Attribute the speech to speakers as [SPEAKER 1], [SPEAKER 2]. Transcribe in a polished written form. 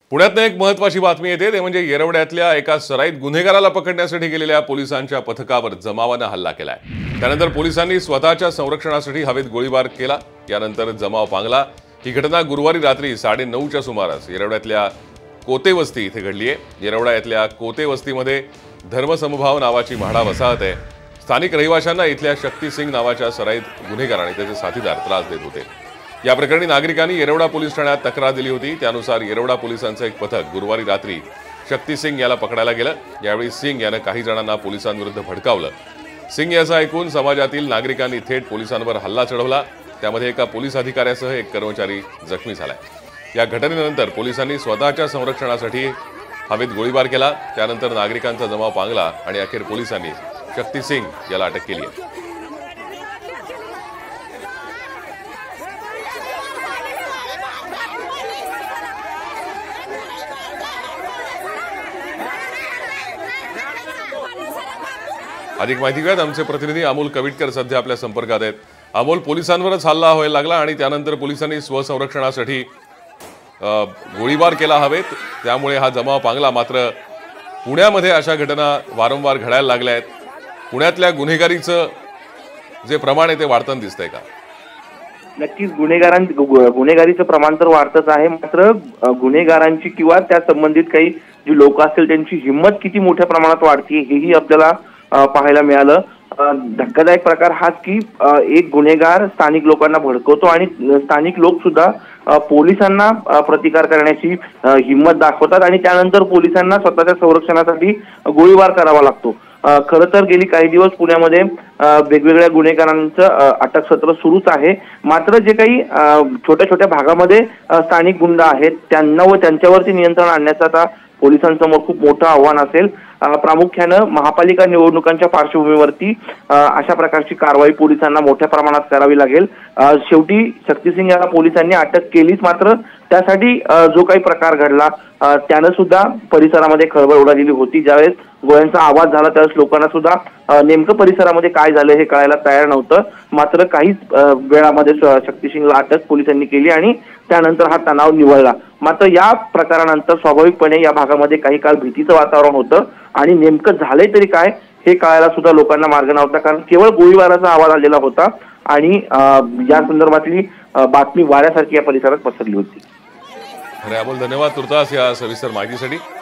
[SPEAKER 1] पुण्यातनं एक महत्त्वाची बातमी येते ते म्हणजे येरवड्यातल्या एका सराईत गुन्हेगाराला पकडण्यासाठी गेलेल्या पोलिसांच्या पथकावर जमावानं हल्ला केलाय। त्यानंतर पोलिसांनी स्वतःच्या संरक्षणासाठी हवेत गोळीबार केला। यानंतर जमाव पांगला। ही घटना गुरुवारी रात्री 9:30च्या सुमारास येरवड्यातल्या कोते वस्ती इथे घडली आहे। येरवडा इथल्या कोते वस्तीमध्ये धर्मसमभाव नावाची म्हाडा वसाहत आहे। स्थानिक रहिवाशांना इथल्या शक्ती सिंग नावाच्या सराईत गुन्हेगाराने त्याचे साथीदार त्रास देत होते। या प्रकरणी नागरिकांनी येरवडा पोलीस ठाण्यात तक्रार दिली होती। त्यानुसार येरवडा पोलिसांचं एक पथक गुरुवारी रात्री शक्ती सिंग याला पकडायला गेलं। यावेळी सिंग यानं काही जणांना पोलिसांविरुद्ध भडकावलं। सिंग याचं ऐकून समाजातील नागरिकांनी थेट पोलिसांवर हल्ला चढवला। त्यामध्ये एका पोलीस अधिकाऱ्यासह एक कर्मचारी जखमी झालाय। या घटनेनंतर पोलिसांनी स्वतःच्या संरक्षणासाठी हवेत गोळीबार केला। त्यानंतर नागरिकांचा जमाव पांगला आणि अखेर पोलिसांनी शक्ती सिंग याला अटक केली आहे। अधिक माहिती घेत आमचे प्रतिनिधी अमोल कविटकर सध्या आपल्या संपर्कात आहेत। अमोल, पोलिसांवरच हल्ला व्हायला लागला आणि त्यानंतर पोलिसांनी स्वसंरक्षणासाठी गोळीबार केला हवेत, त्यामुळे हा जमाव पांगला। मात्र पुण्यामध्ये अशा घटना वारंवार घडायला लागल्या आहेत। पुण्यातल्या गुन्हेगारीचं जे प्रमाण आहे ते वाढताना दिसतंय का?
[SPEAKER 2] नक्कीच गुन्हेगारीचं प्रमाण तर वाढतच आहे, मात्र गुन्हेगारांची किंवा त्या संबंधित काही जी लोक असतील त्यांची हिंमत किती मोठ्या प्रमाणात वाढते हेही आपल्याला पाहायला मिळालं। धक्कादायक प्रकार हाच की एक गुन्हेगार स्थानिक लोकांना भडकवतो आणि स्थानिक लोक सुद्धा पोलिसांना प्रतिकार करण्याची हिंमत दाखवतात आणि त्यानंतर पोलिसांना स्वतःच्या संरक्षणासाठी गोळीबार करावा लागतो। खरं तर गेली काही दिवस पुण्यामध्ये वेगवेगळ्या गुन्हेगारांचं अटक सत्र सुरूच आहे। मात्र जे काही छोट्या छोट्या भागामध्ये स्थानिक गुंड आहेत त्यांना व त्यांच्यावरती नियंत्रण आणण्याचं आता पोलिसांसमोर खूप मोठं आव्हान असेल। प्रामुख्यानं महापालिका निवडणुकांच्या पार्श्वभूमीवरती अशा प्रकारची कारवाई पोलिसांना मोठ्या प्रमाणात करावी लागेल। शेवटी शक्ती सिंग याला पोलिसांनी अटक केलीच, मात्र त्यासाठी जो काही प्रकार घडला त्यानं सुद्धा परिसरामध्ये खळबळ उडालेली होती। ज्यावेळेस गोळ्यांचा आवाज झाला त्यावेळेस लोकांना सुद्धा नेमकं परिसरामध्ये काय झालं हे कळायला तयार नव्हतं। मात्र काहीच वेळामध्ये शक्ती सिंगला अटक पोलिसांनी केली आणि त्यानंतर हा तणाव निवळला। मात्र या प्रकारानंतर स्वाभाविकपणे या भागामध्ये काही काळ भीतीचं वातावरण होतं आणि नेमकं झालंय तरी काय हे कळायला सुद्धा लोकांना मार्ग नव्हता, कारण केवळ गोळीबाराचा आवाज आलेला होता आणि या संदर्भातली बातमी वाऱ्यासारखी या परिसरात पसरली होती।
[SPEAKER 1] अमोल, धन्यवाद तुर्तास या सविस्तर माहितीसाठी।